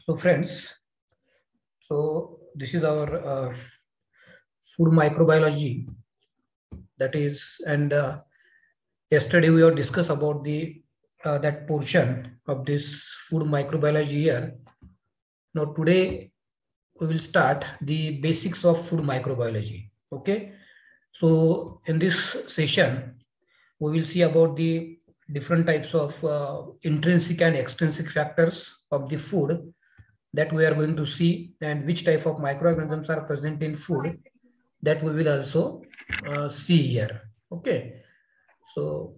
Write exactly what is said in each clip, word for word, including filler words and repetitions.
So friends, so this is our uh, food microbiology, that is, and uh, yesterday we have discussed about the uh, that portion of this food microbiology here. Now today we will start the basics of food microbiology. Okay, so in this session we will see about the different types of uh, intrinsic and extrinsic factors of the food that we are going to see, and which type of microorganisms are present in food that we will also uh, see here. Okay, so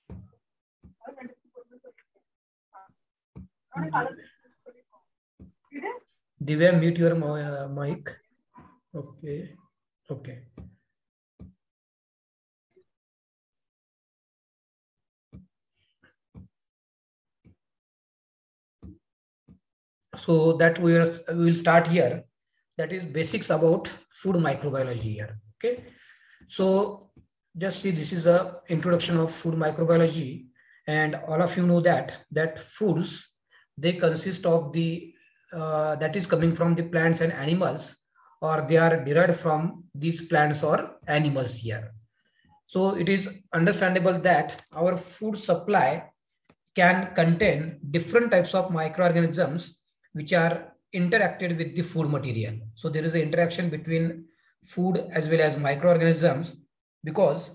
Divya, mute your uh, mic. Okay, okay. So that we, are, we will start here. That is basics about food microbiology here. Okay, so just see, this is a introduction of food microbiology, and all of you know that that foods, they consist of the uh, that is coming from the plants and animals, or they are derived from these plants or animals here. So it is understandable that our food supply can contain different types of microorganisms which are interacted with the food material. So there is an interaction between food as well as microorganisms, because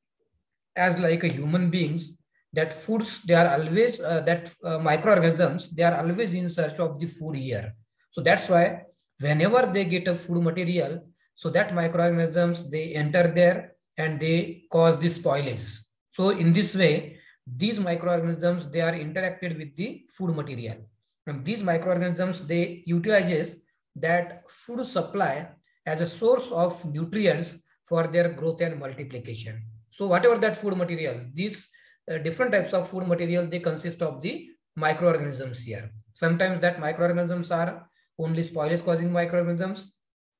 as like a human beings, that foods, they are always uh, that uh, microorganisms, they are always in search of the food here. So that's why whenever they get a food material, so that microorganisms, they enter there and they cause the spoilage. So in this way, these microorganisms, they are interacted with the food material, and these microorganisms, they utilizes that food supply as a source of nutrients for their growth and multiplication. So whatever that food material, these uh, different types of food material, they consist of the microorganisms here. Sometimes that microorganisms are only spoilage causing microorganisms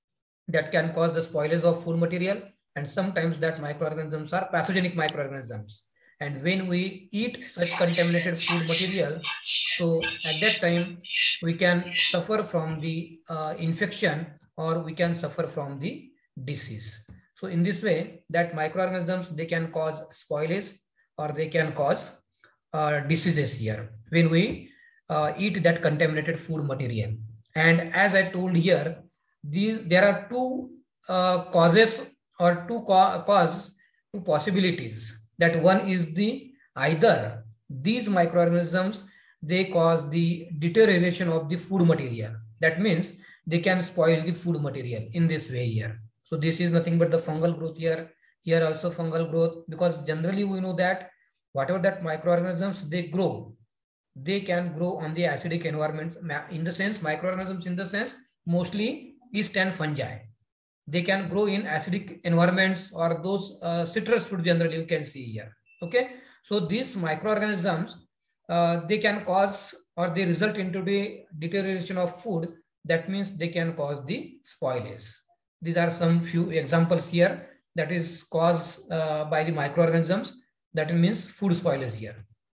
that can cause the spoilage of food material, and sometimes that microorganisms are pathogenic microorganisms. And when we eat such contaminated food material, so at that time we can suffer from the uh, infection, or we can suffer from the disease. So in this way, that microorganisms, they can cause spoilage, or they can cause uh, diseases here when we uh, eat that contaminated food material. And as I told here, these there are two uh, causes, or two ca cause, two possibilities. That one is the either these microorganisms, they cause the deterioration of the food material. That means they can spoil the food material in this way here. So this is nothing but the fungal growth here. Here also fungal growth, because generally we know that whatever that microorganisms, they grow, they can grow on the acidic environments. In the sense, microorganisms in the sense, mostly yeast and fungi, they can grow in acidic environments, or those uh, citrus fruit generally you can see here. Okay, so these microorganisms, uh, they can cause, or they result into the deterioration of food. That means they can cause the spoilage. These are some few examples here that is caused uh, by the microorganisms. That means food spoilage here.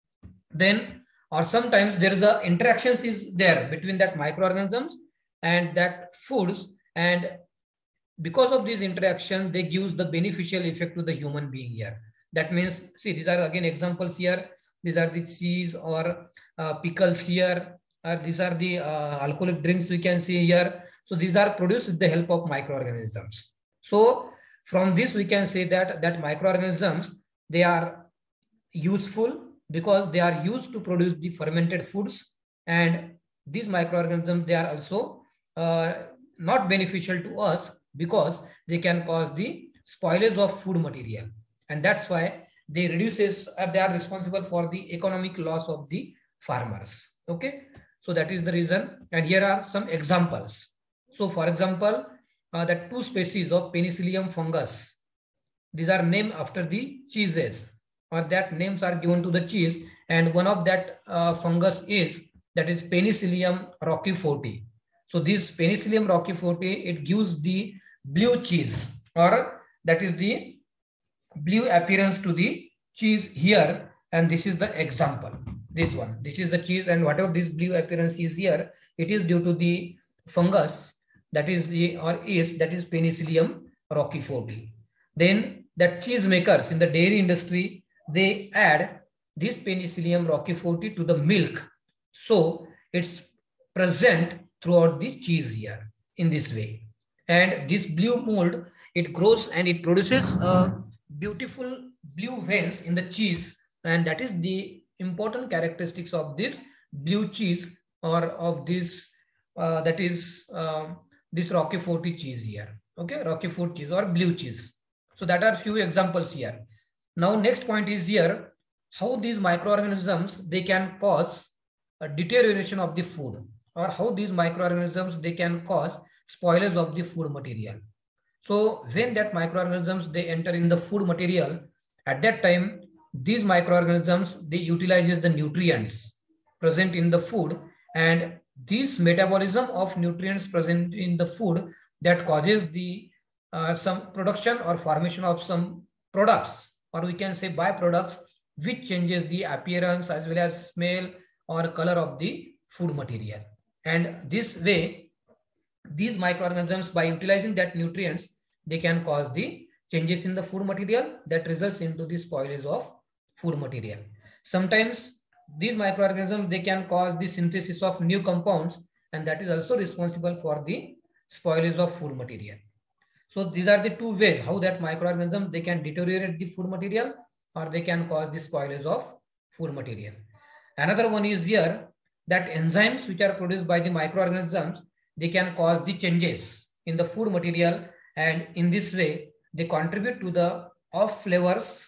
Then, or sometimes there is a interactions is there between that microorganisms and that foods, and because of this interaction, they gives the beneficial effect to the human being here. That means, see, these are again examples here. These are the cheese or uh, pickles here, or these are the uh, alcoholic drinks we can see here. So these are produced with the help of microorganisms. So from this we can say that that microorganisms, they are useful because they are used to produce the fermented foods, and these microorganisms, they are also uh, not beneficial to us, because they can cause the spoilage of food material, and that's why they reduces, or they are responsible for the economic loss of the farmers. Okay, so that is the reason, and here are some examples. So for example, uh, the two species of Penicillium fungus, these are named after the cheeses, or that names are given to the cheese, and one of that uh, fungus is, that is Penicillium roqueforti. So this Penicillium roqueforti, it gives the blue cheese, or that is the blue appearance to the cheese here, and this is the example. This one, this is the cheese, and whatever this blue appearance is here, it is due to the fungus that is the or is that is Penicillium roqueforti. Then that cheese makers in the dairy industry, they add this Penicillium roqueforti to the milk, so it's present throughout the cheese here in this way. And this blue mold, it grows and it produces a beautiful blue veins in the cheese, and that is the important characteristics of this blue cheese, or of this uh, that is uh, this roqueforti cheese here. Okay, roquefort cheese or blue cheese. So that are few examples here. Now next point is here, how these microorganisms, they can cause a deterioration of the food, or how these microorganisms, they can cause spoilage of the food material. So when that microorganisms, they enter in the food material, at that time these microorganisms, they utilizes the nutrients present in the food, and this metabolism of nutrients present in the food, that causes the uh, some production or formation of some products, or we can say byproducts, which changes the appearance as well as smell or color of the food material. And this way, these microorganisms, by utilizing that nutrients, they can cause the changes in the food material that results into the spoilage of food material. Sometimes these microorganisms, they can cause the synthesis of new compounds, and that is also responsible for the spoilage of food material. So these are the two ways how that microorganisms, they can deteriorate the food material, or they can cause the spoilage of food material. Another one is here, that enzymes which are produced by the microorganisms, they can cause the changes in the food material, and in this way they contribute to the off flavors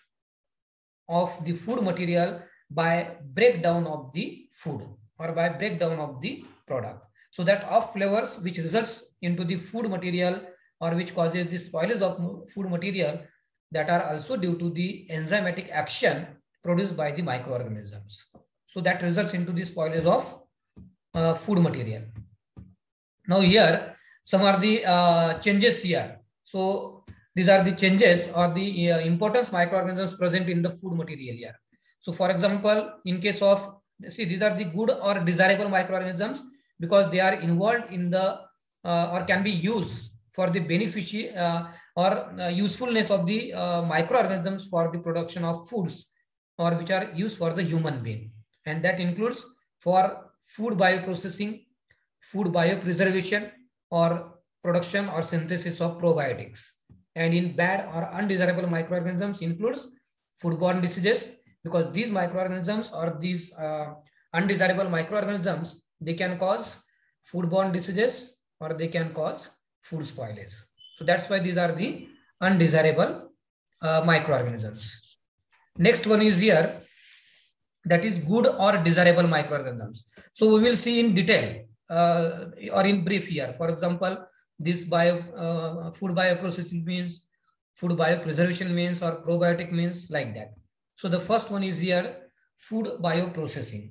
of the food material by breakdown of the food, or by breakdown of the product. So that off flavors which results into the food material, or which causes the spoilage of food material, that are also due to the enzymatic action produced by the microorganisms. So that results into the spoilage of uh, food material. Now here, some are the uh, changes here. So these are the changes or the uh, importance microorganisms present in the food material here. So for example, in case of, see, these are the good or desirable microorganisms, because they are involved in the uh, or can be used for the benefici uh, or uh, usefulness of the uh, microorganisms for the production of foods, or which are used for the human being. And that includes for food bioprocessing, food biopreservation, or production or synthesis of probiotics. And in bad or undesirable microorganisms includes foodborne diseases, because these microorganisms or these uh, undesirable microorganisms, they can cause foodborne diseases, or they can cause food spoilage. So that's why these are the undesirable uh, microorganisms. Next one is here, that is good or desirable microorganisms. So we will see in detail uh, or in brief here. For example, this bio uh, food bioprocessing means, food biopreservation means, or probiotic means, like that. So the first one is here, food bioprocessing.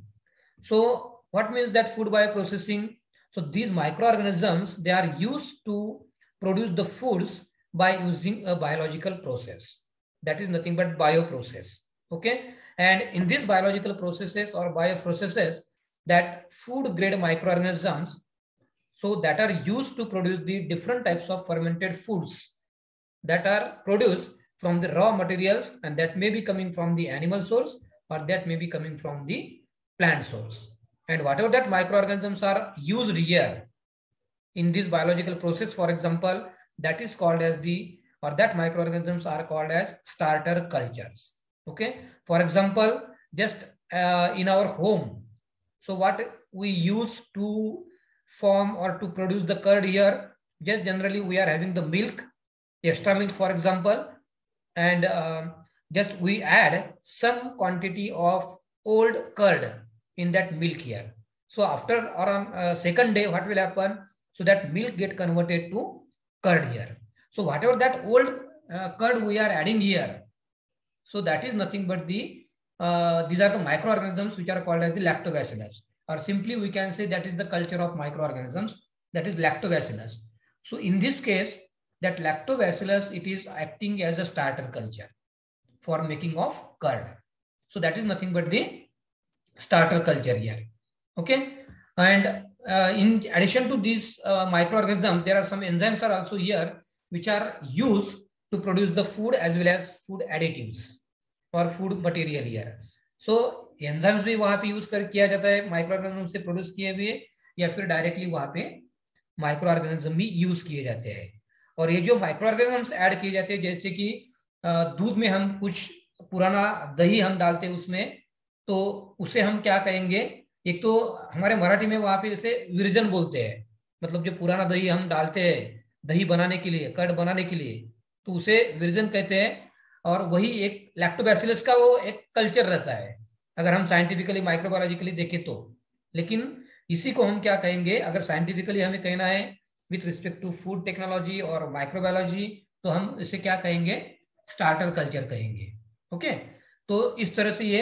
So what means that food bioprocessing? So these microorganisms, they are used to produce the foods by using a biological process. That is nothing but bioprocess. Okay. And in these biological processes or bioprocesses, that food grade microorganisms, so that are used to produce the different types of fermented foods that are produced from the raw materials, and that may be coming from the animal source, or that may be coming from the plant source. And whatever that microorganisms are used here in this biological process, for example, that is called as the, or that microorganisms are called as starter cultures. Okay. For example, just uh, in our home, so what we use to form or to produce the curd here, just generally we are having the milk, extra milk, for example, and uh, just we add some quantity of old curd in that milk here. So after or on uh, second day, what will happen? So that milk get converted to curd here. So whatever that old uh, curd we are adding here, so that is nothing but the, uh, these are the microorganisms which are called as the lactobacillus, or simply we can say that is the culture of microorganisms, that is lactobacillus. So in this case, that lactobacillus, it is acting as a starter culture for making of curd. So that is nothing but the starter culture here. Okay, and uh, in addition to these uh, microorganisms, there are some enzymes are also here which are used to produce the food as well as food additives or food material here. So enzymes भी वहां पे use कर किया जाता है micro organism से produce किए हुए, या फिर डायरेक्टली वहां पे माइक्रो ऑर्गेनिज्म भी यूज किए जाते हैं. और ये जो माइक्रो ऑर्गेनिजम्स ऐड किए जाते हैं, जैसे कि दूध में हम कुछ पुराना दही हम डालते हैं उसमें, तो उसे हम क्या कहेंगे, एक तो हमारे मराठी में वहां पे इसे विरजन बोलते हैं, मतलब जो पुराना दही हम डालते हैं दही बनाने के लिए, कर्ड बनाने के लिए, तो उसे विरजन कहते हैं. और वही एक लैक्टोबैसिलस का वो एक कल्चर रहता है अगर हम साइंटिफिकली माइक्रोबायोलॉजिकली देखें तो. लेकिन इसी को हम क्या कहेंगे, अगर साइंटिफिकली हमें कहना है with respect to food technology और माइक्रोबायोलॉजी, तो हम इसे क्या कहेंगे, स्टार्टर कल्चर कहेंगे. ओके, तो इस तरह से ये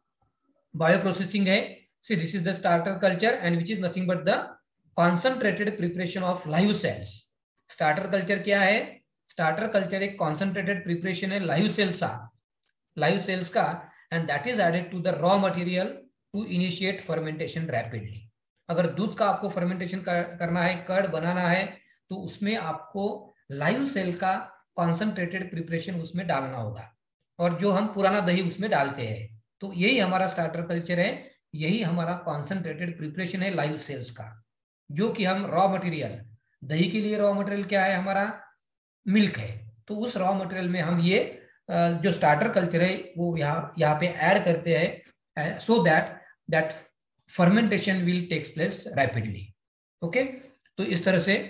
बायो प्रोसेसिंग है. See this is the starter culture and which is nothing but the concentrated preparation of live cells. Starter culture क्या है, स्टार्टर कल्चर एक कॉन्सेंट्रेटेड प्रिपरेशन है लाइव सेल्स का, लाइव सेल्स का, and that is added to the raw material to initiate fermentation rapidly. अगर दूध का आपको फर्मेंटेशन कर, करना है, कर्ड बनाना है, तो उसमें आपको लाइव सेल का कॉन्सेंट्रेटेड प्रिपरेशन उसमें डालना होगा, और जो हम पुराना दही उसमें डालते हैं. तो यही हमारा स्टार्टर कल्चर है, यही हमारा कॉन्सेंट्रेटेड प्रिपरेशन है लाइव सेल्स का, जो कि हम रॉ मटेरियल, दही के लिए रॉ मटेरियल क्या है हमारा, मिल्क है. तो उस रॉ मटेरियल में हम ये जो स्टार्टर कल्चर है वो यहाँ यहाँ पे ऐड करते हैं, so that that fermentation will takes place rapidly. Okay, तो इस तरह से,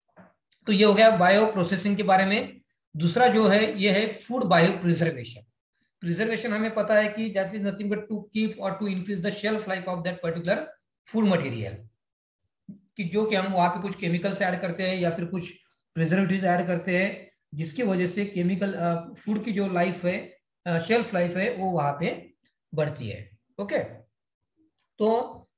तो ये हो गया बायो प्रोसेसिंग के बारे में. दूसरा जो है ये है फूड बायो प्रिजर्वेशन. प्रिजर्वेशन हमें पता है कि that is nothing but to keep और to increase the shelf life of that particular food material, कि जो कि हम वहां पे कुछ केमिकल्स ऐड करते हैं या फिर कुछ प्रिजर्वेटिव्स ऐड करते हैं, जिसकी वजह से केमिकल फूड की जो लाइफ है, शेल्फ लाइफ है, वो वहां पे बढ़ती है. ओके, तो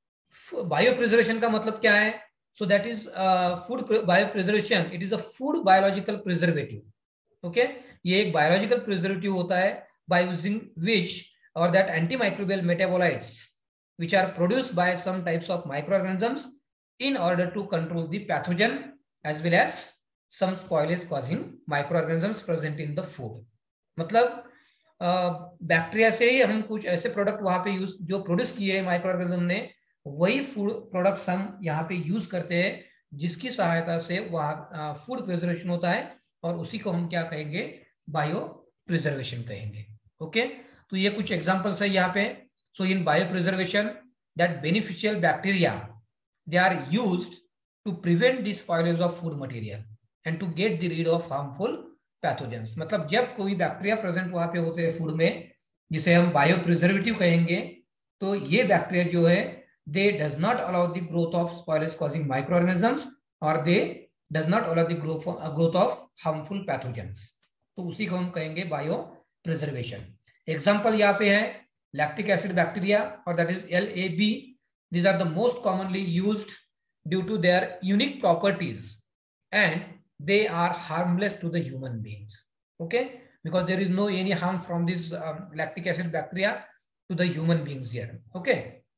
बायो प्रिजर्वेशन का मतलब क्या है, so that is food bio preservation, it is a food biological preservative. Okay, ये एक बायोलॉजिकल प्रिजर्वेटिव होता है बाय यूजिंग विच और that antimicrobial metabolites which are produced by some types of microorganisms in order to control the pathogen as well as some spoilage causing microorganisms present in the food. मतलब bacteria से ही हम कुछ ऐसे product वहां पे use जो produce किए हैं माइक्रो ऑर्गेनिज्म ने, वही फूड प्रोडक्ट्स हम यहाँ पे यूज करते हैं, जिसकी सहायता से वहाँ फूड प्रिजर्वेशन होता है, और उसी को हम क्या कहेंगे, बायो प्रिजर्वेशन कहेंगे. ओके, तो ये कुछ एग्जांपल्स है यहाँ पे. So in biopreservation, that beneficial bacteria, they are used to prevent the spoilage of food material and to get the rid of harmful pathogens. मतलब जब कोई बैक्टीरिया प्रेजेंट वहां पे होते हैं फूड में, जिसे हम बायो प्रिजर्वेटिव कहेंगे, तो ये बैक्टीरिया जो है they does not allow the growth of spoilage causing microorganisms or they does not allow the growth of, growth of harmful pathogens. तो उसी को हम कहेंगे बायो प्रिजर्वेशन. एग्जाम्पल यहाँ पे है lactic acid bacteria, or that is L A B. These are the most commonly used due to their unique properties, and they are harmless to the human beings. Okay, because there is no any harm from this um, lactic acid bacteria to the human beings here. Okay,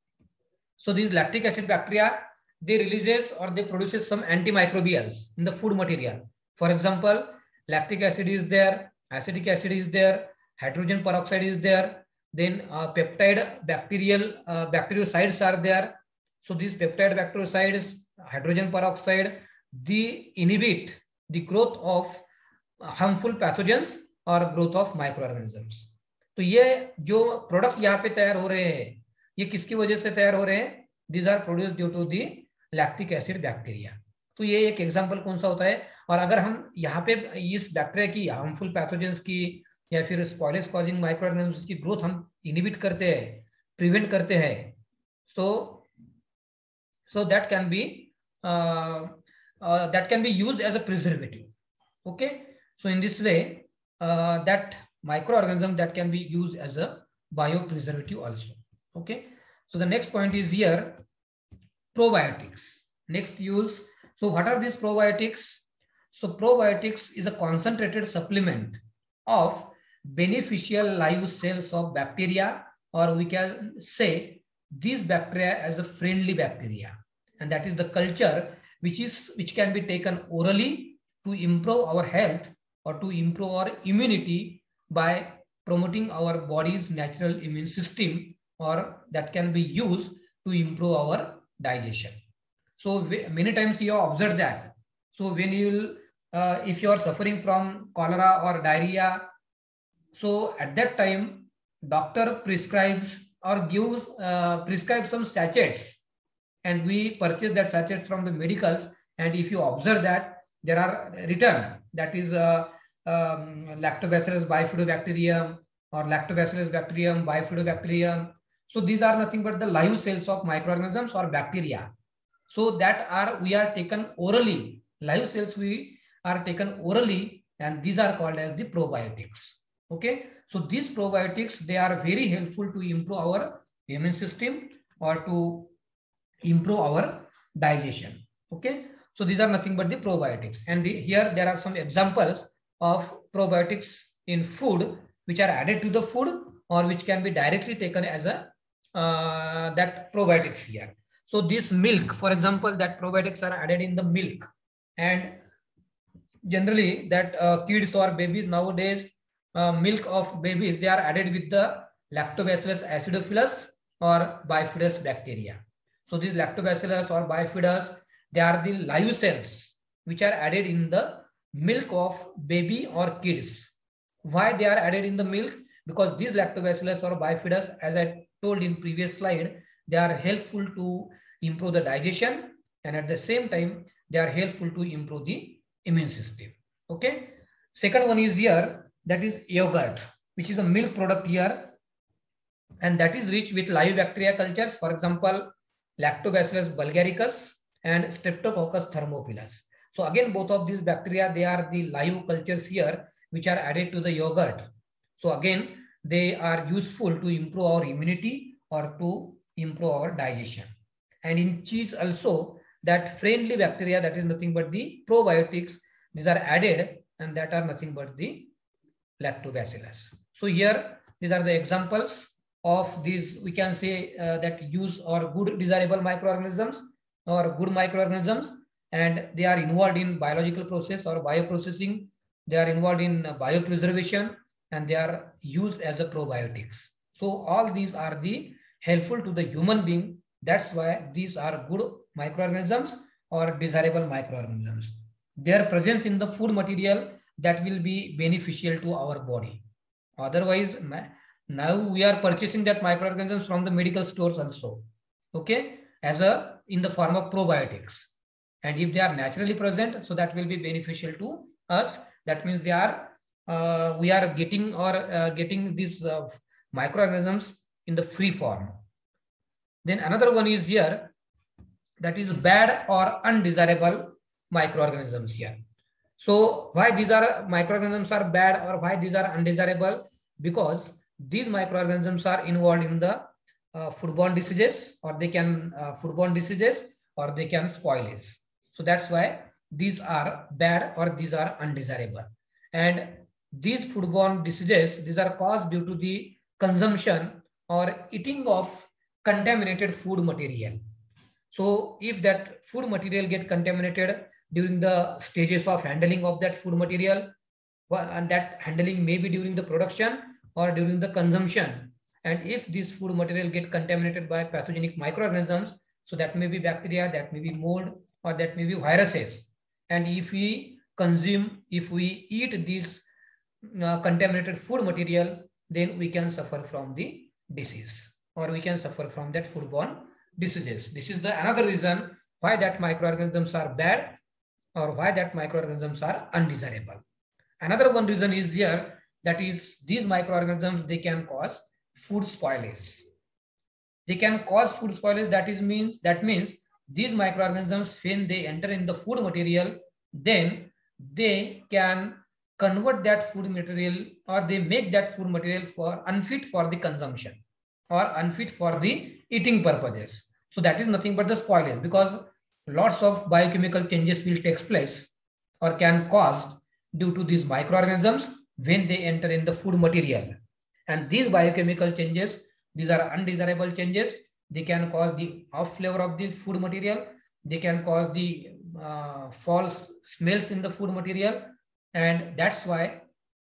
so these lactic acid bacteria, they releases or they produces some antimicrobials in the food material. For example, lactic acid is there, acetic acid is there, hydrogen peroxide is there, then uh, peptide bacterial uh, bactericides are there. So these peptide bactericides, hydrogen peroxide, they inhibit the growth of harmful pathogens or growth of microorganisms. तो ये जो product यहाँ पे तैयार हो रहे हैं, ये किसकी वजह से तैयार हो रहे हैं, these are produced due to the lactic acid bacteria. तो ये एक एग्जांपल कौन सा होता है. और अगर हम यहाँ पे इस बैक्टीरिया की हार्मफुल पैथोजेंस की या फिर स्पॉइलेज कॉजिंग माइक्रोऑर्गेनिजम्स की ग्रोथ हम इनहिबिट करते हैं, प्रिवेंट करते हैं, so so that can be that can be used as a preservative. Okay, so in this way that microorganism that can be used as a biopreservative also. Okay, so the next point is here probiotics. Next use. So what are these probiotics? So probiotics is a concentrated supplement of beneficial live cells of bacteria, or we can say these bacteria as a friendly bacteria, and that is the culture which is which can be taken orally to improve our health or to improve our immunity by promoting our body's natural immune system, or that can be used to improve our digestion. So many times you have observed that. So when you will, uh, if you are suffering from cholera or diarrhea, so at that time, doctor prescribes or gives uh, prescribes some sachets, and we purchase that sachets from the medicals. And if you observe that there are written, that is uh, um, Lactobacillus bifidobacterium or Lactobacillus bacterium, bifidobacterium. So these are nothing but the live cells of microorganisms or bacteria. So that are we are taken orally. Live cells we are taken orally, and these are called as the probiotics. Okay, so these probiotics, they are very helpful to improve our immune system or to improve our digestion. Okay, so these are nothing but the probiotics, and the, here there are some examples of probiotics in food which are added to the food or which can be directly taken as a uh, that probiotics here. So this milk, for example, that probiotics are added in the milk, and generally that uh, kids or babies nowadays, uh, milk of babies, they are added with the Lactobacillus acidophilus or bifidus bacteria. So these Lactobacillus or bifidus, they are the live cells which are added in the milk of baby or kids. Why they are added in the milk? Because these Lactobacillus or bifidus, as I told in previous slide, they are helpful to improve the digestion, and at the same time they are helpful to improve the immune system. Okay, second one is here, that is yogurt, which is a milk product here, and that is rich with live bacteria cultures, for example Lactobacillus bulgaricus and Streptococcus thermophilus. So again, both of these bacteria, they are the live cultures here which are added to the yogurt. So again, they are useful to improve our immunity or to improve our digestion. And in cheese also, that friendly bacteria, that is nothing but the probiotics, these are added, and that are nothing but the Lactobacillus. So here, these are the examples of these, we can say uh, that use or good desirable microorganisms or good microorganisms, and they are involved in biological process or bioprocessing. They are involved in biopreservation, and they are used as a probiotics. So all these are the helpful to the human being. That's why these are good microorganisms or desirable microorganisms. Their presence in the food material, that will be beneficial to our body. Otherwise, now we are purchasing that microorganisms from the medical stores also, okay, as a in the form of probiotics. And if they are naturally present, so that will be beneficial to us. That means they are uh, we are getting or uh, getting these uh, microorganisms in the free form. Then another one is here, that is bad or undesirable microorganisms here. So why these are microorganisms are bad or why these are undesirable? Because these microorganisms are involved in the uh, foodborne diseases, or they can uh, foodborne diseases, or they can spoil it. So that's why these are bad or these are undesirable. And these foodborne diseases, these are caused due to the consumption or eating of contaminated food material. So if that food material get contaminated during the stages of handling of that food material, and that handling may be during the production or during the consumption, and if this food material get contaminated by pathogenic microorganisms, so that may be bacteria, that may be mold, or that may be viruses. And if we consume, if we eat this uh, contaminated food material, then we can suffer from the disease, or we can suffer from that foodborne diseases. This is the another reason why that microorganisms are bad or why that microorganisms are undesirable. Another one reason is here, that is these microorganisms, they can cause food spoilage. They can cause food spoilage. That is means that means these microorganisms, when they enter in the food material, then they can convert that food material, or they make that food material for unfit for the consumption or unfit for the eating purposes. So that is nothing but the spoilage, because lots of biochemical changes will take place or can cause due to these microorganisms when they enter in the food material. And these biochemical changes, these are undesirable changes. they can cause the off flavor of the food material, they can cause the uh, false smells in the food material, and that's why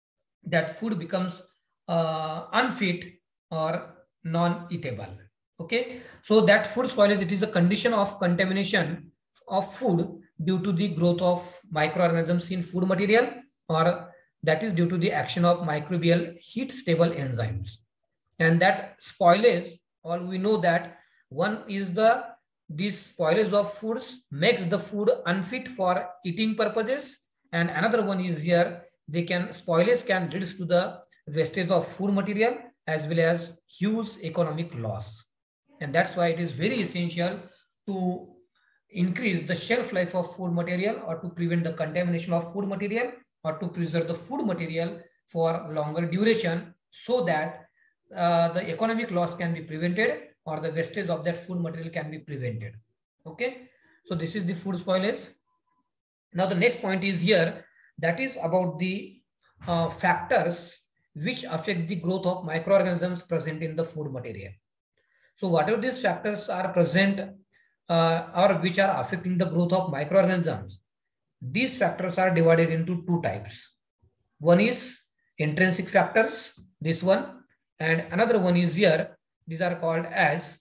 that food becomes uh, unfit or non-eatable. Okay, so that food spoilage, it is a condition of contamination of food due to the growth of microorganisms in food material, or that is due to the action of microbial heat stable enzymes. And that spoilage, all we know that one is the this spoilage of foods makes the food unfit for eating purposes, and another one is here they can spoilage can lead to the wastage of food material as well as huge economic loss. And that's why it is very essential to increase the shelf life of food material, or to prevent the contamination of food material, or to preserve the food material for longer duration, so that uh, the economic loss can be prevented, or the wastage of that food material can be prevented. Okay, so this is the food spoilage. Now the next point is here, that is about the uh, factors which affect the growth of microorganisms present in the food material. So whatever these factors are present uh, or which are affecting the growth of microorganisms, these factors are divided into two types. One is intrinsic factors, this one, and another one is here, these are called as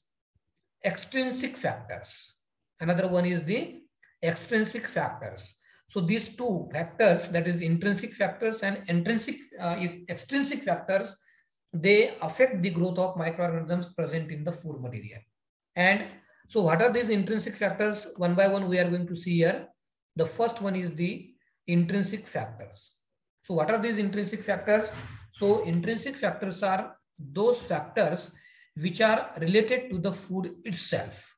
extrinsic factors. Another one is the extrinsic factors. So these two factors, that is intrinsic factors and intrinsic uh, extrinsic factors, they affect the growth of microorganisms present in the food material. And so what are these intrinsic factors? One by one we are going to see here. The first one is the intrinsic factors. So what are these intrinsic factors? So intrinsic factors are those factors which are related to the food itself.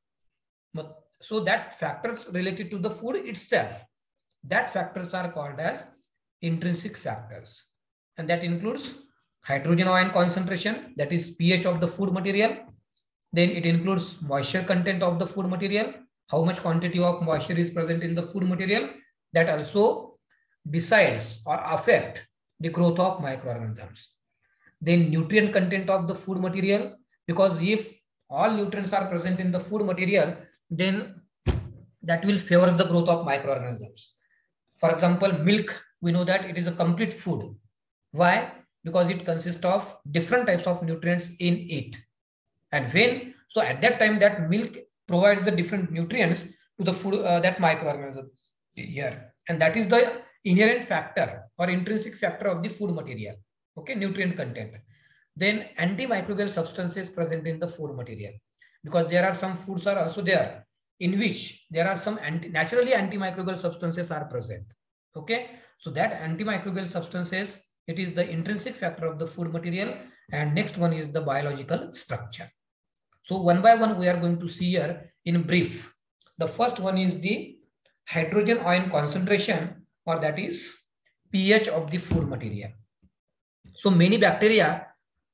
So that factors related to the food itself, that factors are called as intrinsic factors. And that includes hydrogen ion concentration, that is pH of the food material. Then it includes moisture content of the food material, how much quantity of moisture is present in the food material. That also decides or affect the growth of microorganisms. Then nutrient content of the food material, because if all nutrients are present in the food material, then that will favors the growth of microorganisms. For example, milk, we know that it is a complete food. Why? Because it consists of different types of nutrients in it. And when, so at that time that milk provides the different nutrients to the food, uh, that microorganisms here. And that is the inherent factor or intrinsic factor of the food material. Okay, nutrient content. Then antimicrobial substances present in the food material, because there are some foods are also there in which there are some anti, naturally antimicrobial substances are present. Okay, so that antimicrobial substances, it is the intrinsic factor of the food material. And next one is the biological structure. So one by one we are going to see here in brief. The first one is the hydrogen ion concentration, or that is pH of the food material. So many bacteria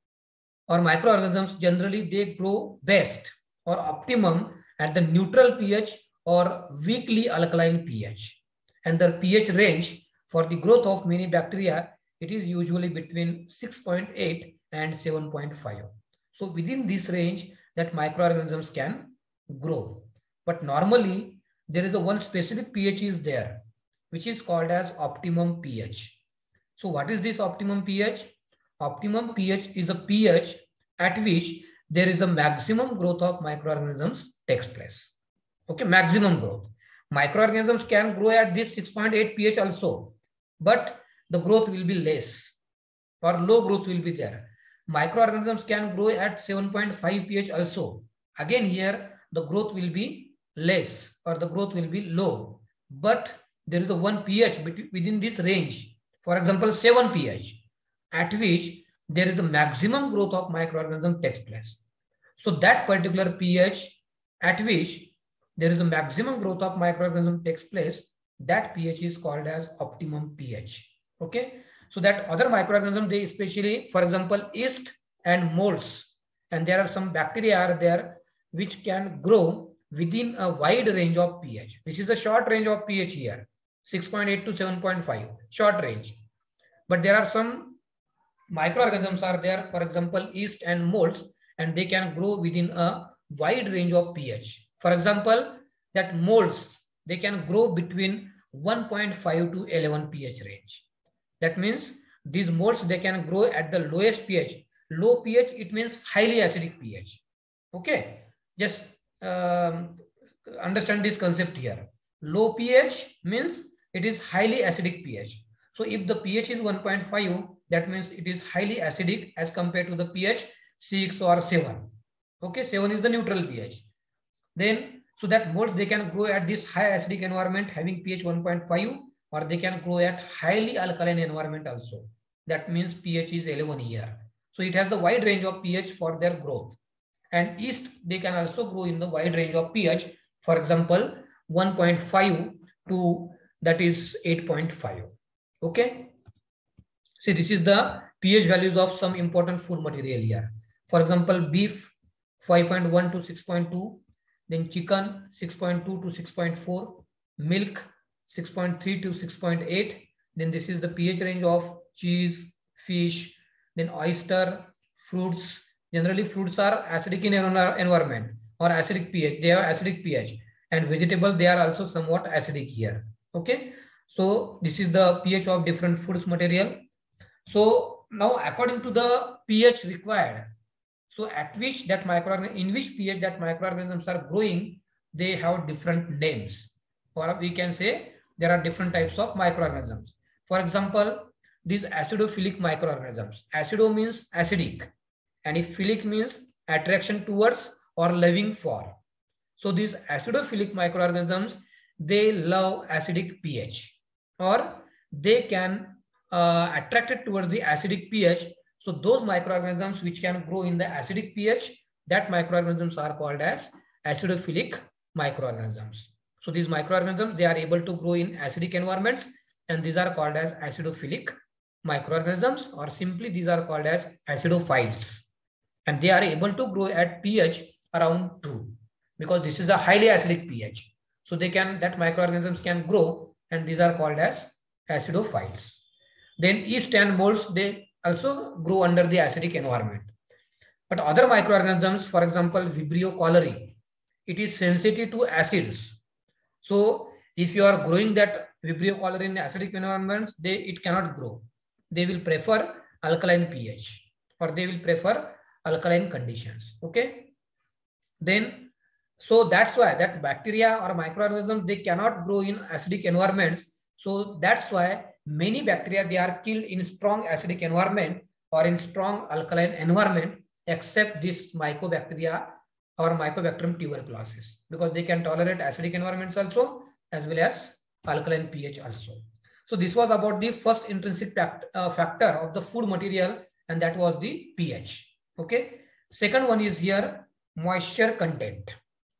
or microorganisms, generally they grow best or optimum at the neutral pH or weakly alkaline pH. And the pH range for the growth of many bacteria, it is usually between six point eight and seven point five. So within this range that microorganisms can grow. But normally there is a one specific pH is there, which is called as optimum pH. So what is this optimum pH? Optimum pH is a pH at which there is a maximum growth of microorganisms takes place. Okay, maximum growth. Microorganisms can grow at this six point eight pH also, but the growth will be less or low growth will be there. Microorganisms can grow at seven point five pH also. Again here the growth will be less or the growth will be low, but there is a one pH within this range. For example, seven pH, at which there is a maximum growth of microorganism takes place. So that particular pH at which there is a maximum growth of microorganism takes place, that pH is called as optimum pH. Okay, so that other microorganism, they especially, for example, yeast and molds, and there are some bacteria are there which can grow within a wide range of pH. This is a short range of pH here, six point eight to seven point five, short range. But there are some microorganisms are there, for example, yeast and molds, and they can grow within a wide range of pH. For example, that molds, they can grow between one point five to eleven pH range. That means these molds, they can grow at the lowest pH. Low pH, it means highly acidic pH. Okay, just um, understand this concept here. Low pH means it is highly acidic pH. So if the pH is one point five, that means it is highly acidic as compared to the pH six or seven. Okay, seven is the neutral pH. Then, so that molds, they can grow at this high acidic environment having pH one point five, or they can grow at highly alkaline environment also. That means pH is eleven here. So it has the wide range of pH for their growth. And yeast, they can also grow in the wide range of pH. For example, one point five to that is eight point five. Okay. See, this is the pH values of some important food material here. For example, beef five point one to six point two, then chicken six point two to six point four, milk six point three to six point eight. Then this is the pH range of cheese, fish, then oyster, fruits. Generally, fruits are acidic in an environment or acidic pH. They have acidic pH. And vegetables, they are also somewhat acidic here. Okay. So this is the pH of different foods material. So now according to the pH required, so at which that microorganism, in which pH that microorganisms are growing, they have different names. Or we can say there are different types of microorganisms. For example, these acidophilic microorganisms. Acido means acidic, and if philic means attraction towards or loving for. So these acidophilic microorganisms, they love acidic pH, or they can uh, attract it towards the acidic pH. So those microorganisms which can grow in the acidic pH, that microorganisms are called as acidophilic microorganisms. So these microorganisms, they are able to grow in acidic environments, and these are called as acidophilic microorganisms, or simply these are called as acidophiles. And they are able to grow at pH around two, because this is a highly acidic pH. So they can, that microorganisms can grow, and these are called as acidophiles. Then yeast and molds, they also grow under the acidic environment. But other microorganisms, for example, Vibrio cholerae, it is sensitive to acids. So if you are growing that Vibrio cholerae in acidic environments, they, it cannot grow. They will prefer alkaline pH, or they will prefer alkaline conditions. Okay. Then, so that's why that bacteria or microorganisms, they cannot grow in acidic environments. So that's why many bacteria, they are killed in strong acidic environment or in strong alkaline environment, except this Mycobacteria or Mycobacterium tuberculosis, because they can tolerate acidic environments also, as well as alkaline pH also. So this was about the first intrinsic fact, uh, factor of the food material, and that was the pH. Okay. Second one is here moisture content.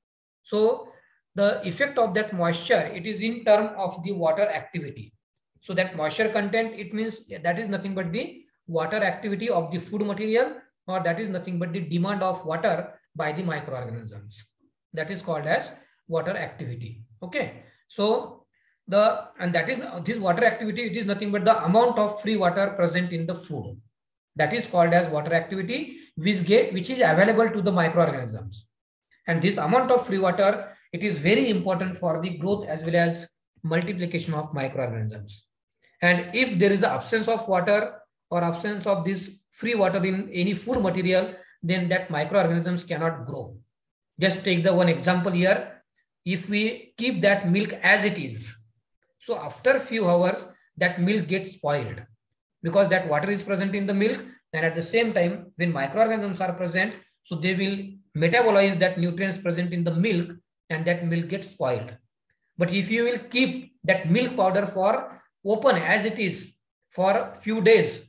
So the effect of that moisture, it is in terms of the water activity. So that moisture content, it means that is nothing but the water activity of the food material, or that is nothing but the demand of water by the microorganisms. That is called as water activity. Okay. So the, and that is this water activity, it is nothing but the amount of free water present in the food. That is called as water activity, which, get, which is available to the microorganisms. And this amount of free water, it is very important for the growth as well as multiplication of microorganisms. And if there is an absence of water or absence of this free water in any food material, then that microorganisms cannot grow. Just take the one example here. If we keep that milk as it is, so after a few hours, that milk gets spoiled, because that water is present in the milk, and at the same time, when microorganisms are present, so they will metabolize that nutrients present in the milk, and that milk gets spoiled. But if you will keep that milk powder for open as it is for few days,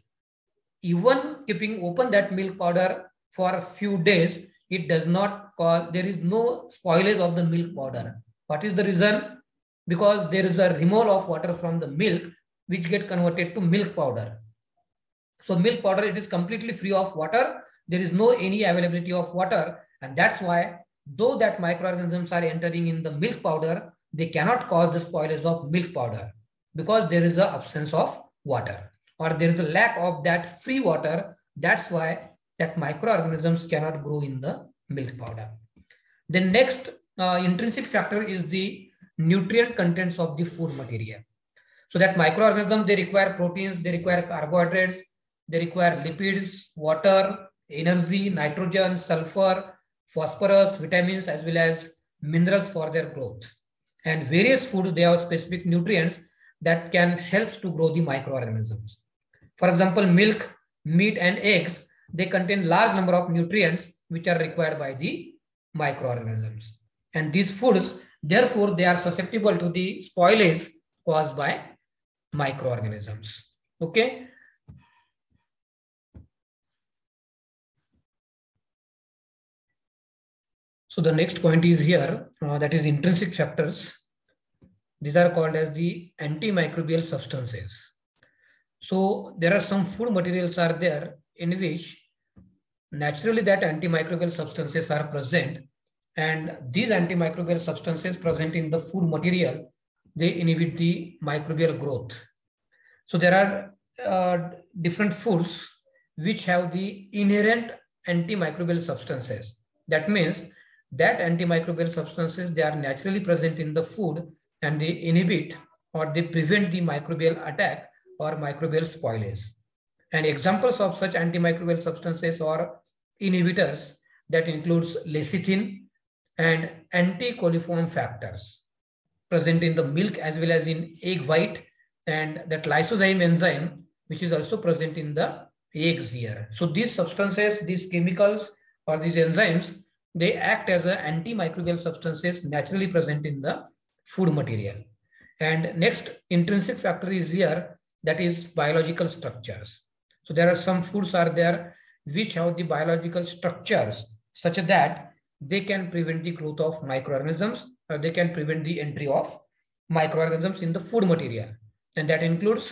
even keeping open that milk powder for a few days, it does not cause, there is no spoilage of the milk powder. What is the reason? Because there is a removal of water from the milk, which get converted to milk powder. So milk powder, it is completely free of water. There is no any availability of water. And that's why, though that microorganisms are entering in the milk powder, they cannot cause the spoilage of milk powder, because there is an absence of water, or there is a lack of that free water. That's why that microorganisms cannot grow in the milk powder. The next uh, intrinsic factor is the nutrient contents of the food material. So that microorganisms, they require proteins, they require carbohydrates, they require lipids, water, energy, nitrogen, sulfur, phosphorus, vitamins, as well as minerals for their growth. And various foods, they have specific nutrients that can help to grow the microorganisms. For example, milk, meat, and eggs, they contain large number of nutrients which are required by the microorganisms. And these foods, therefore, they are susceptible to the spoilage caused by microorganisms. Okay. So the next point is here, uh, that is intrinsic factors. These are called as the antimicrobial substances. So there are some food materials are there in which naturally that antimicrobial substances are present, and these antimicrobial substances present in the food material, they inhibit the microbial growth. So there are uh, different foods which have the inherent antimicrobial substances. That means that antimicrobial substances, they are naturally present in the food and they inhibit or they prevent the microbial attack or microbial spoilage. And examples of such antimicrobial substances or inhibitors that includes lecithin and anticoliform factors present in the milk as well as in egg white, and that lysozyme enzyme which is also present in the eggs here. So these substances, these chemicals or these enzymes, they act as a antimicrobial substances naturally present in the food material. And next intrinsic factor is here, that is biological structures. So there are some foods are there which have the biological structures such that they can prevent the growth of microorganisms, or they can prevent the entry of microorganisms in the food material. And that includes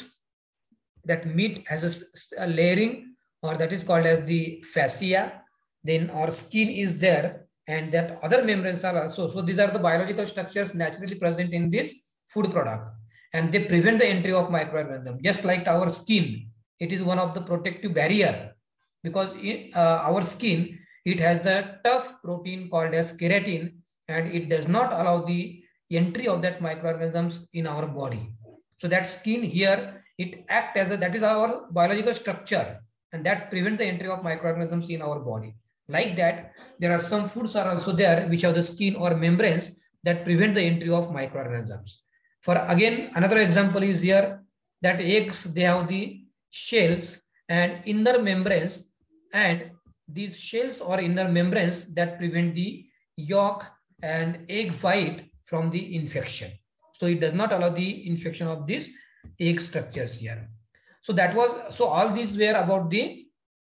that meat has a, a layering, or that is called as the fascia. Then our skin is there, and that other membranes are also. So these are the biological structures naturally present in this food product, and they prevent the entry of microorganisms. Just like our skin, it is one of the protective barrier, because in, uh, our skin, it has the tough protein called as keratin, and it does not allow the entry of that microorganisms in our body. So that skin here, it acts as a, that is our biological structure, and that prevent the entry of microorganisms in our body. Like that, there are some foods are also there which have the skin or membranes that prevent the entry of microorganisms. For again, another example is here that eggs, they have the shells and inner membranes, and these shells or inner membranes that prevent the yolk and egg white from the infection. So it does not allow the infection of these egg structures here. So that was, so all these were about the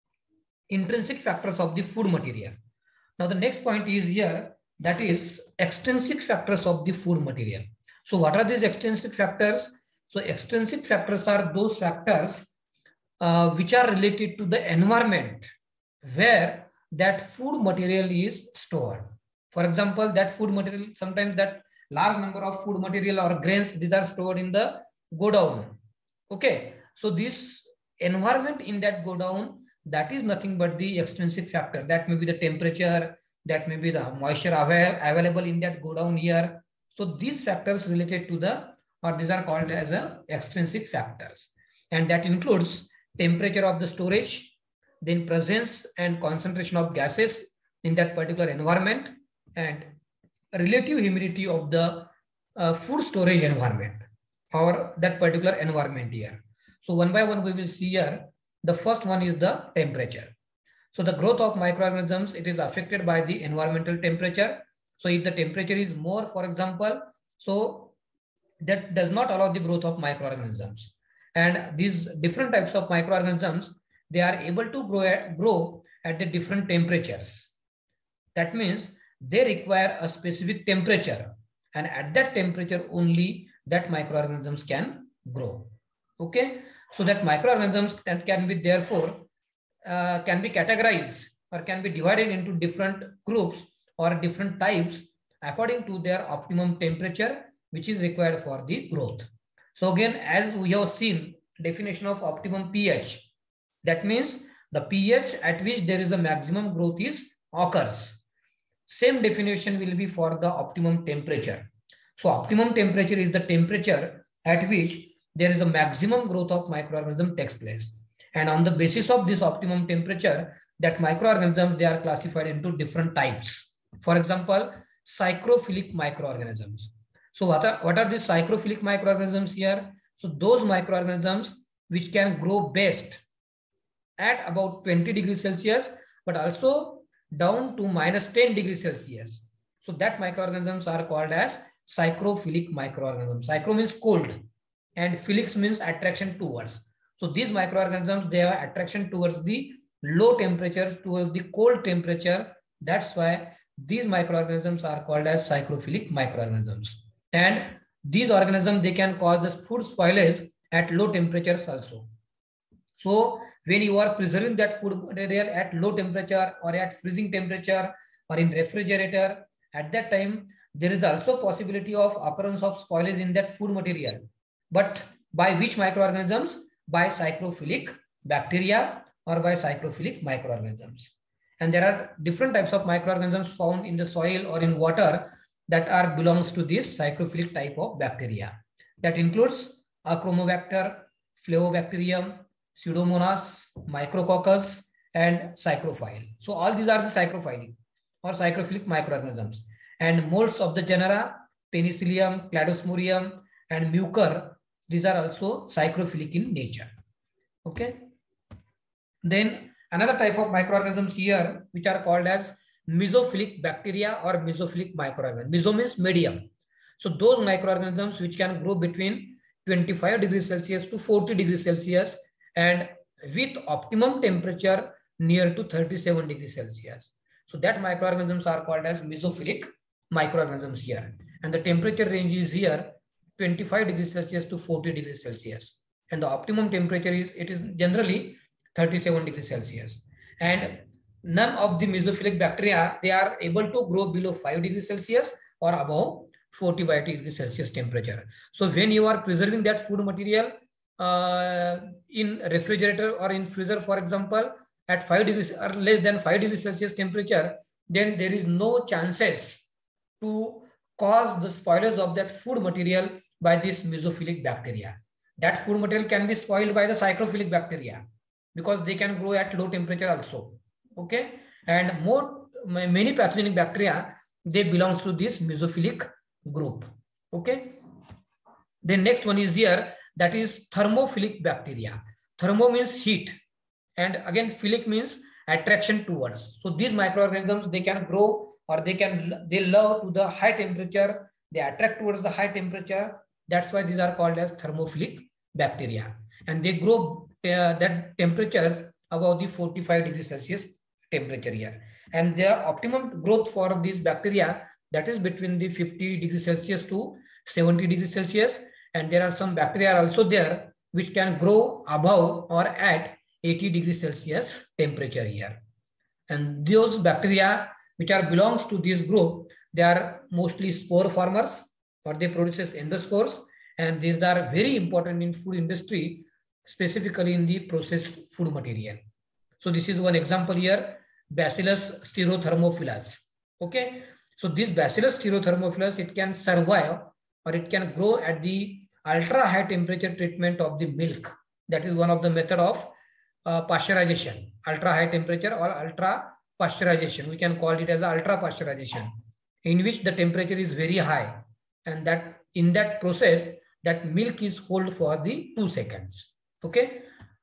intrinsic factors of the food material. Now the next point is here, that is extrinsic factors of the food material. So what are these extrinsic factors? So extrinsic factors are those factors uh, which are related to the environment where that food material is stored. For example, that food material, sometimes that large number of food material or grains, these are stored in the godown. Okay, so this environment in that godown, that is nothing but the extrinsic factor. That may be the temperature, that may be the moisture available in that godown here. So these factors related to the, or these are called as a extrinsic factors, and that includes temperature of the storage, then presence and concentration of gases in that particular environment, and relative humidity of the uh, food storage environment or that particular environment here. So one by one we will see here. The first one is the temperature. So the growth of microorganisms, it is affected by the environmental temperature. So if the temperature is more, for example, so that does not allow the growth of microorganisms. And these different types of microorganisms, they are able to grow at, grow at the different temperatures. That means they require a specific temperature, and at that temperature only that microorganisms can grow. Okay, so that microorganisms that can be therefore uh, can be categorized or can be divided into different groups or different types according to their optimum temperature which is required for the growth. So again, as we have seen, definition of optimum pH, that means the pH at which there is a maximum growth is occurs. Same definition will be for the optimum temperature. So optimum temperature is the temperature at which there is a maximum growth of microorganism takes place. And on the basis of this optimum temperature, that microorganisms, they are classified into different types. For example, psychrophilic microorganisms. So what are, what are these psychrophilic microorganisms here? So those microorganisms which can grow best at about twenty degrees Celsius, but also down to minus ten degrees Celsius. So that microorganisms are called as psychrophilic microorganisms. Psychro means cold and philics means attraction towards. So these microorganisms, they have attraction towards the low temperature, towards the cold temperature. That's why these microorganisms are called as psychrophilic microorganisms. And these organisms, they can cause the food spoilage at low temperatures also. So when you are preserving that food material at low temperature or at freezing temperature or in refrigerator, at that time, there is also possibility of occurrence of spoilage in that food material. But by which microorganisms? By psychrophilic bacteria or by psychrophilic microorganisms. And there are different types of microorganisms found in the soil or in water that are belongs to this psychrophilic type of bacteria. That includes Achromobacter, Flavobacterium, Pseudomonas, Micrococcus, and Psychrophile. So all these are the psychrophilic or psychrophilic microorganisms. And molds of the genera, Penicillium, Cladosmodium, and Mucor, these are also psychrophilic in nature. Okay. Then another type of microorganisms here, which are called as mesophilic bacteria or mesophilic microorganisms. Meso means medium. So those microorganisms which can grow between twenty-five degrees Celsius to forty degrees Celsius and with optimum temperature near to thirty-seven degrees Celsius. So that microorganisms are called as mesophilic microorganisms here. And the temperature range is here twenty-five degrees Celsius to forty degrees Celsius. And the optimum temperature is, it is generally thirty-seven degrees Celsius. And none of the mesophilic bacteria, they are able to grow below five degrees Celsius or above forty-five degrees Celsius temperature. So when you are preserving that food material uh, in refrigerator or in freezer, for example, at five degrees or less than five degrees Celsius temperature, then there is no chances to cause the spoilage of that food material by this mesophilic bacteria. That food material can be spoiled by the psychrophilic bacteria because they can grow at low temperature also. Okay. And more, many pathogenic bacteria, they belongs to this mesophilic group. Okay. The next one is here, that is thermophilic bacteria. Thermo means heat. And again, philic means attraction towards. So these microorganisms, they can grow or they can, they love to the high temperature. They attract towards the high temperature. That's why these are called as thermophilic bacteria. And they grow uh, that temperatures above the forty-five degrees Celsius temperature here. And their optimum growth for these bacteria, that is between the fifty degrees Celsius to seventy degrees Celsius. And there are some bacteria also there which can grow above or at eighty degrees Celsius temperature here. And those bacteria which are belongs to this group, they are mostly spore formers or they produces endospores, and these are very important in food industry, specifically in the processed food material. So this is one example here, Bacillus styrothermophilus. Okay, so this Bacillus styrothermophilus, it can survive or it can grow at the ultra high temperature treatment of the milk. That is one of the method of uh, pasteurization, ultra high temperature or ultra pasteurization. We can call it as ultra pasteurization, in which the temperature is very high, and that in that process that milk is hold for the two seconds. Okay.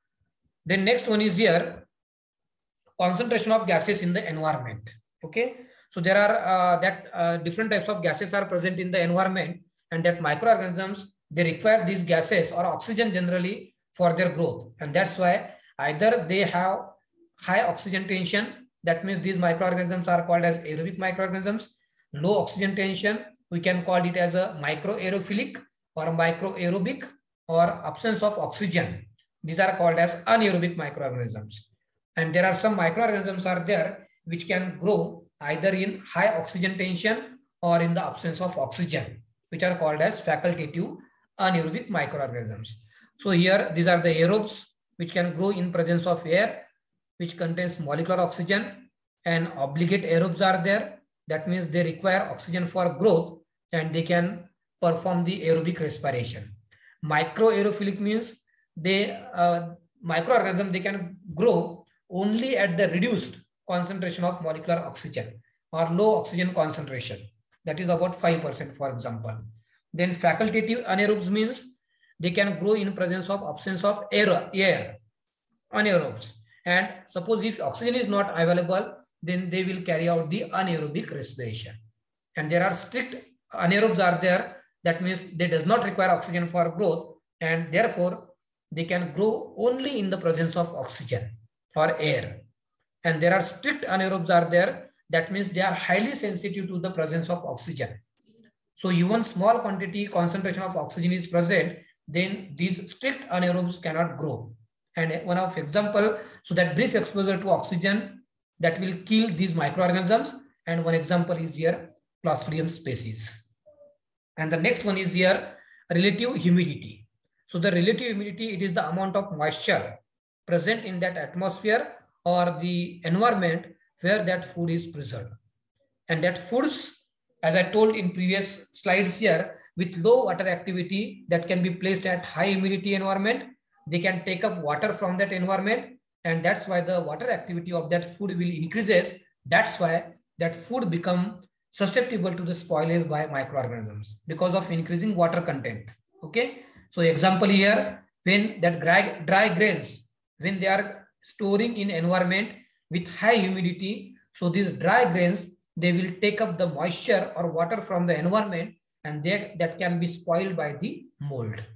Then next one is here, concentration of gases in the environment. Okay. So there are uh, that uh, different types of gases are present in the environment, and that microorganisms, they require these gases or oxygen generally for their growth. And that's why either they have high oxygen tension, that means these microorganisms are called as aerobic microorganisms. Low oxygen tension, we can call it as a microaerophilic or microaerobic, or absence of oxygen. These are called as anaerobic microorganisms. And there are some microorganisms are there which can grow either in high oxygen tension or in the absence of oxygen, which are called as facultative anaerobic microorganisms. So here, these are the aerobes which can grow in presence of air, which contains molecular oxygen, and obligate aerobes are there. That means they require oxygen for growth and they can perform the aerobic respiration. Microaerophilic means they uh, microorganism they can grow only at the reduced concentration of molecular oxygen or low oxygen concentration. That is about five percent, for example. Then facultative anaerobes means they can grow in presence of absence of air, air anaerobes. And suppose if oxygen is not available, then they will carry out the anaerobic respiration. And there are strict anaerobes are there. That means they does not require oxygen for growth, and therefore they can grow only in the presence of oxygen or air. And there are strict anaerobes are there. That means they are highly sensitive to the presence of oxygen. So even small quantity concentration of oxygen is present, then these strict anaerobes cannot grow. And one of example, so that brief exposure to oxygen that will kill these microorganisms. And one example is here Clostridium species. And the next one is here relative humidity. So the relative humidity, it is the amount of moisture present in that atmosphere or the environment where that food is preserved. And that foods, as I told in previous slides here, with low water activity that can be placed at high humidity environment, they can take up water from that environment, and that's why the water activity of that food will increases. That's why that food become susceptible to the spoilage by microorganisms because of increasing water content. Okay, so example here, when that dry, dry grains, when they are storing in environment with high humidity, so these dry grains, they will take up the moisture or water from the environment, and that, that can be spoiled by the mold.